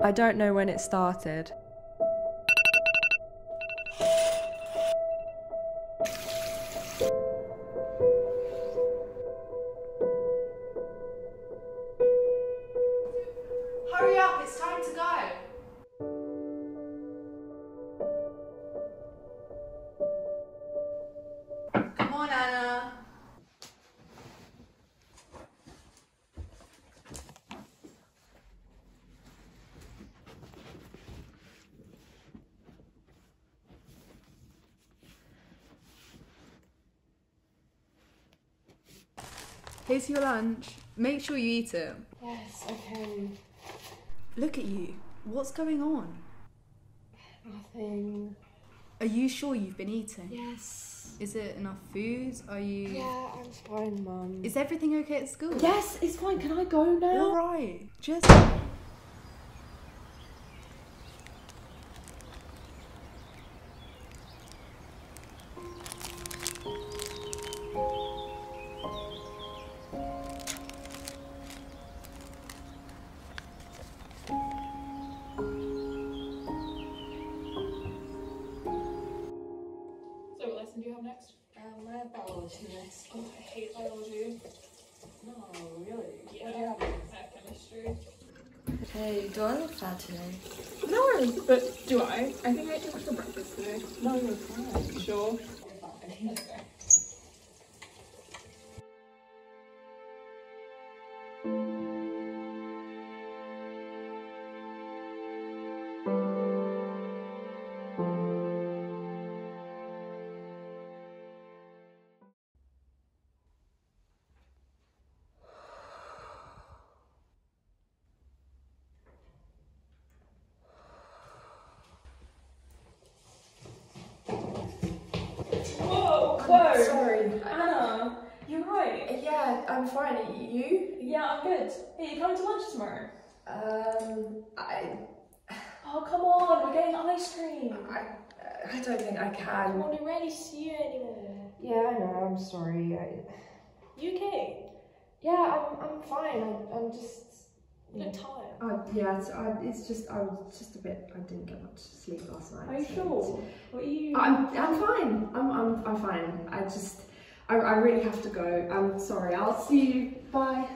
I don't know when it started. Hurry up, it's time to go. Come on, Anna. Here's your lunch. Make sure you eat it. Yes, okay. Look at you. What's going on? Nothing. Are you sure you've been eating? Yes. Is it enough food? Are you... Yeah, I'm fine, Mum. Is everything okay at school? Yes, it's fine. Can I go now? Alright. Just... So what lesson do you have next? My biology next. Oh, I hate biology. No, really? Yeah. What do you have next? I have chemistry. Hey, do I look fat today? No worries, but do I? I think I ate too much for breakfast today. No, you're fine. Sure. You're fine. Okay. Whoa, whoa! Sorry. Anna, you're right. Yeah, I'm fine. You? Yeah, I'm good. Hey, you coming to lunch tomorrow? Oh, come on, we're getting ice cream. I don't think I can. Come on, we rarely see you anymore. Yeah, I know. I'm sorry. You okay? Yeah, I'm fine. I'm just. You look tired. Yeah, it's just I was just a bit. I didn't get much sleep last night. Are you so sure? What are you? I'm fine. I'm fine. I really have to go. I'm sorry. I'll see you. Bye.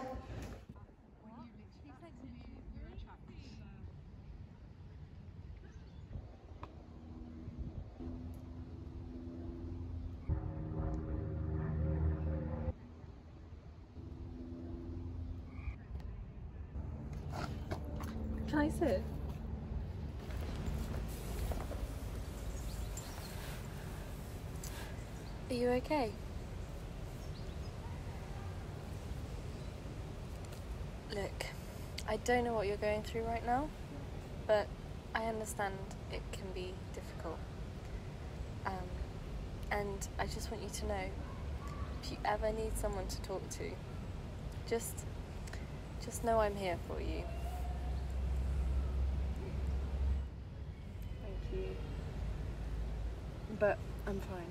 Can I sit? Are you okay? Look, I don't know what you're going through right now, but I understand it can be difficult. And I just want you to know, if you ever need someone to talk to, just know I'm here for you. Thank you. But I'm fine.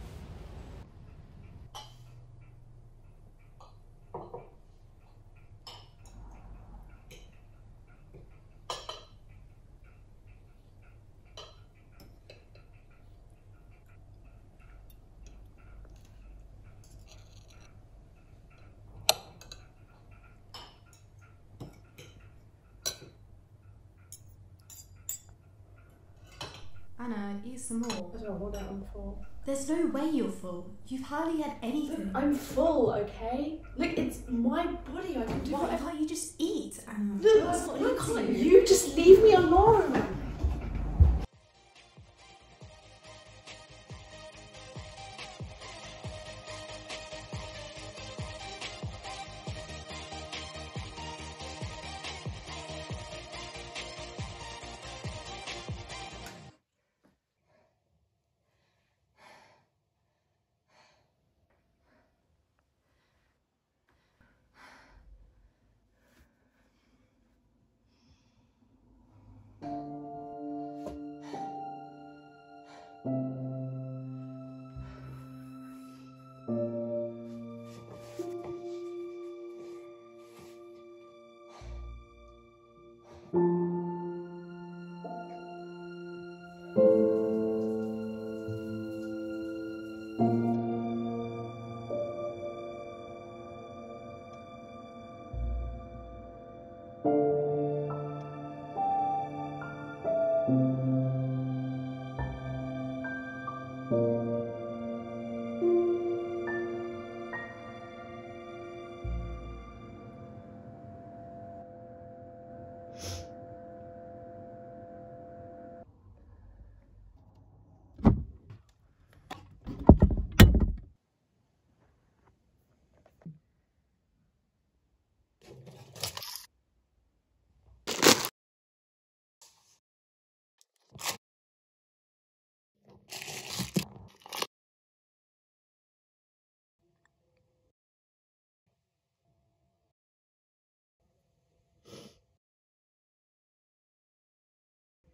Anna, eat some more. I don't know what I'm full. There's no way you're full. You've hardly had anything. I'm full, okay? Look, it's my body. I can do Why whatever. can't you just eat, Anna? Look, can't you just leave me alone?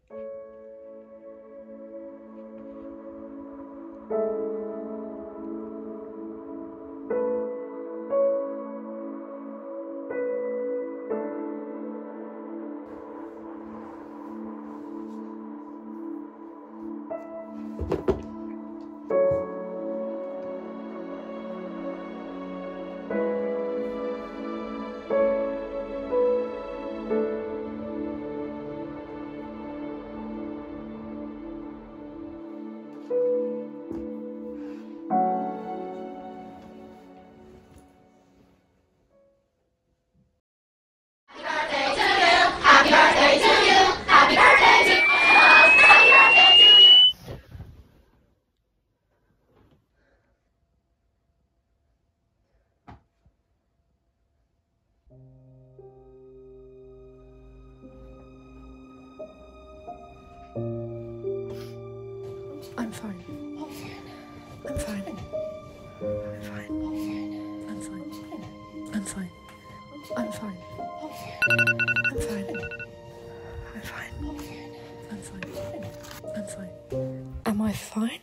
I'm fine. I'm fine. I'm fine. I'm fine. I'm fine. I'm fine. I'm fine. I'm fine. I'm fine. I'm fine. Am I fine?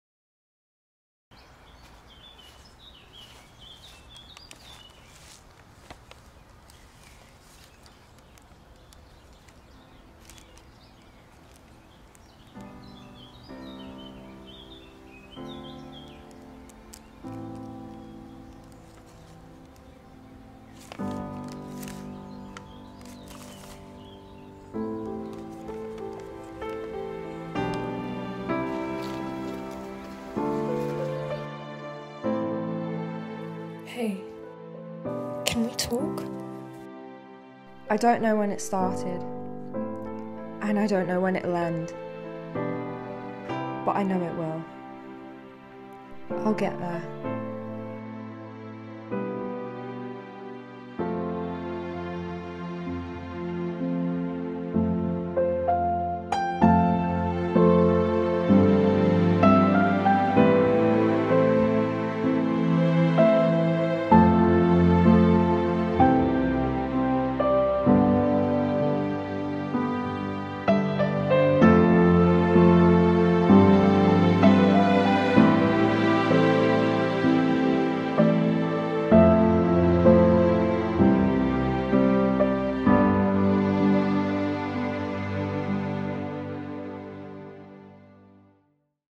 Hey, can we talk? I don't know when it started, and I don't know when it'll end, but I know it will. I'll get there.